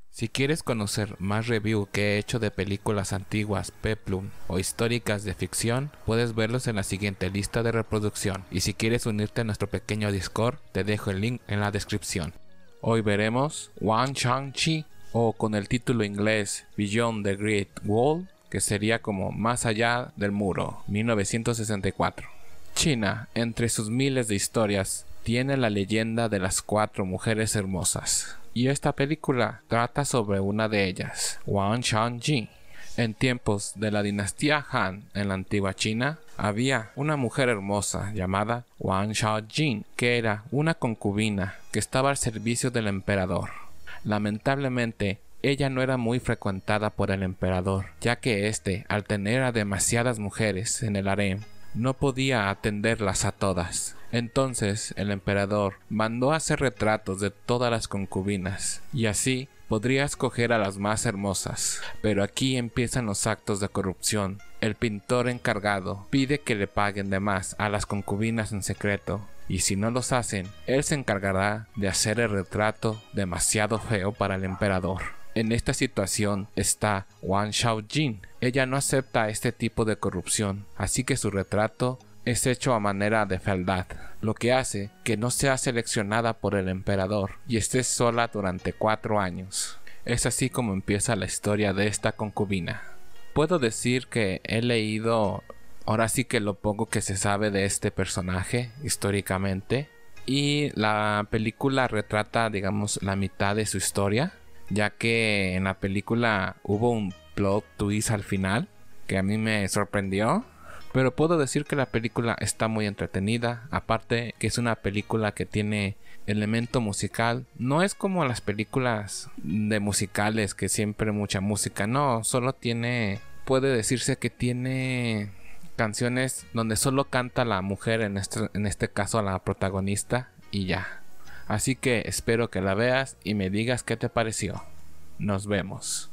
Si quieres conocer más review que he hecho de películas antiguas, peplum o históricas de ficción, puedes verlos en la siguiente lista de reproducción. Y si quieres unirte a nuestro pequeño Discord, te dejo el link en la descripción. Hoy veremos Wan Chang-chi, o con el título inglés Beyond the Great Wall, que sería como Más allá del muro, 1964. China, entre sus miles de historias, tiene la leyenda de las 4 mujeres hermosas. Y esta película trata sobre una de ellas, Wan Chang-ji. En tiempos de la dinastía Han en la antigua China, había una mujer hermosa llamada Wan Chang-jin, que era una concubina que estaba al servicio del emperador. Lamentablemente, ella no era muy frecuentada por el emperador, ya que éste, al tener a demasiadas mujeres en el harem, no podía atenderlas a todas. Entonces el emperador mandó hacer retratos de todas las concubinas, y así podría escoger a las más hermosas. Pero aquí empiezan los actos de corrupción. El pintor encargado pide que le paguen de más a las concubinas en secreto, y si no los hacen, él se encargará de hacer el retrato demasiado feo para el emperador. En esta situación está Wan Chang-jin. Ella no acepta este tipo de corrupción, así que su retrato es hecho a manera de fealdad, lo que hace que no sea seleccionada por el emperador y esté sola durante 4 años. Es así como empieza la historia de esta concubina. Puedo decir que he leído ahora sí que lo poco que se sabe de este personaje históricamente, y la película retrata, digamos, la mitad de su historia, ya que en la película hubo un plot twist al final que a mí me sorprendió. Pero puedo decir que la película está muy entretenida, aparte que es una película que tiene elemento musical. No es como las películas de musicales que siempre mucha música, no, solo puede decirse que tiene canciones donde solo canta la mujer, en este caso la protagonista, y ya. Así que espero que la veas y me digas qué te pareció. Nos vemos.